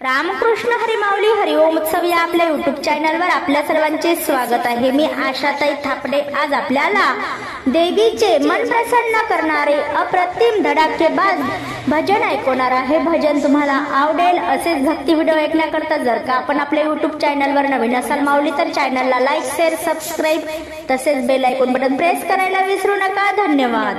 रामकृष्ण हरी माऊली हरिओम उत्सव या आपल्या युट्यूब चॅनलवर आपल्या सर्वांचे स्वागत आहे। मी आशाताई थापडे आज आपल्याला देवीचे मन प्रसन्न करणारे अप्रतिम धडाकेबाज भजन ऐकवणार आहे। भजन तुम्हाला आवडेल असेच भक्ती व्हिडिओ ऐकण्याकरता जर का आपण आपल्या युट्यूब चॅनलवर नवीन असाल माऊली तर चॅनलला लाईक शेअर सबस्क्राईब तसेच बेल आयकॉन बटन प्रेस करायला विसरू नका। धन्यवाद।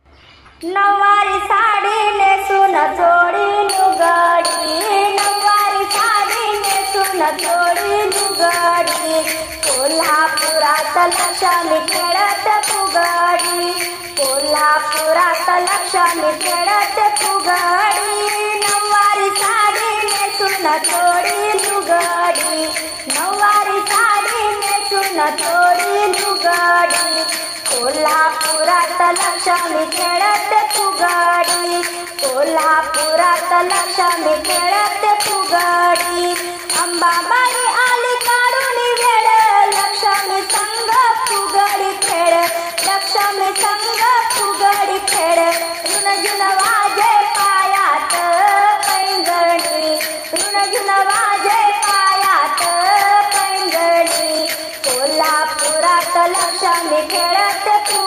नववारी साडी नेसून जोडी लुगडी, नववारी साडी नेसून जोडी लुगडी, कोल्हापुरात लक्ष्मी खेळत फुगडी, कोल्हापुरात लक्ष्मी खेळत फुगडी, नववारी साडी नेसून जोडी लुगडी, नववारी साडी नेसून जोडी लुगडी, कोल्हापुरात लक्ष्मी खेळत फुगडी, कोल्हापुरात लक्ष्मी खेळत फुगडी, अंबाबाई आली काढून वेळ, लक्ष्मी संग फुगडी खेळ, लक्ष्मी संग फुगडी खेळ, रुणझुण वाजे पायात पैंजणी, रुणझुण वाजे पायात पैंजणी, कोल्हापुरात लक्ष्मी खेळत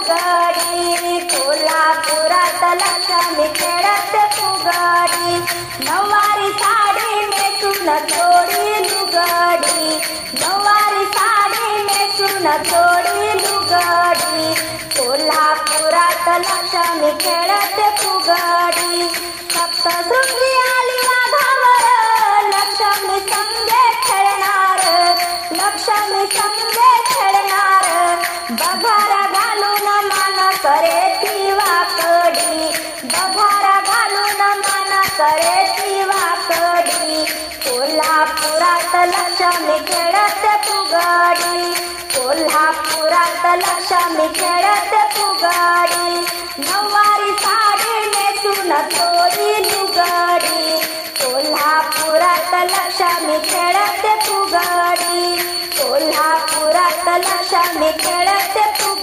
फुगडी, कोल्हापुरात लक्ष्मी खेळत फुगडी, नववारी साडी नेसून जोडी लुगडी, नववारी साडी नेसून जोडी लुगडी, कोल्हापुरात लक्ष्मी खेळत फुगडी, सप्तशृंगी आली वाघावर, लक्ष्मी संगे खेळणार, लक्ष्मी संगे खेळणार, बघारा घालून मान करे ती वाकडी, बघारा घालून मान करे ती वाकडी, कोल्हापुरात लक्ष्मी खेळत फुगडी, कोल्हापुरात लक्ष्मी खेळत फुगडी, नववारी साडी नेसून जोडी लुगडी, कोल्हापुरात लक्ष्मी खेळत फुगडी, कोल्हापुरात लक्ष्मी खेळत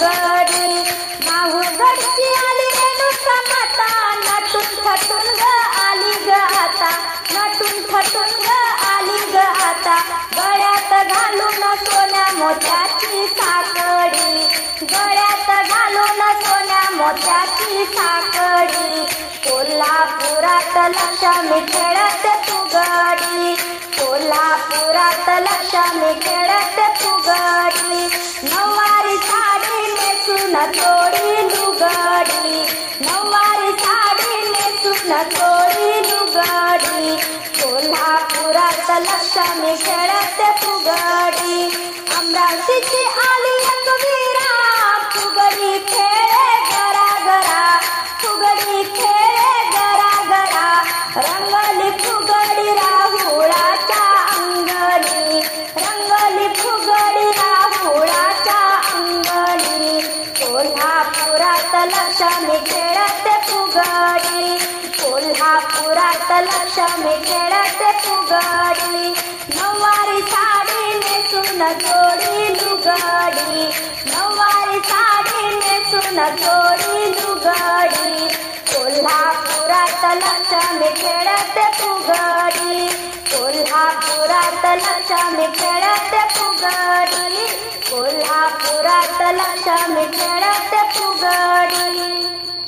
फुगडी, माहूरगडची आली रेणुका माता, नटून थटून ग आली ग आता, नटून थटून ग आली ग आता, गळ्यात घालून सोन्या मोत्याची साकडी, गळ्यात घालून सोन्या मोत्याची साकडी, कोल्हापुरात लक्ष्मी खेळत फुगडी, कोल्हापुरात लक्ष्मी खेळत फुगडी, नववारी साडी नेसून जोडी लुगडी, नववारी साडी नेसून जोडी लुगडी, कोल्हापुरात लक्ष्मी खेळत फुगडी, अमरावतीची आली एकवीरा, फुगडी खेळे गरा गरा, फुगडी खेळे गरा गरा, रंगली फुगडी राहुळाच्या अंगणी, रंगली फुगडी राहुळाच्या अंगणी, कोल्हापुरात लक्ष्मी खेळत फुगडी, कोल्हापुरात लक्ष्मी खेळत फुगडी, नववारी साडी नेसून जोडी लुगडी, नववारी साडी नेसून जोडी लुगडी, कोल्हापुरात लक्ष्मी खेळत फुगडी, कोल्हापुरात लक्ष्मी खेळत फुगडी, कोल्हापुरात लक्ष्मी खेळत फुगडी।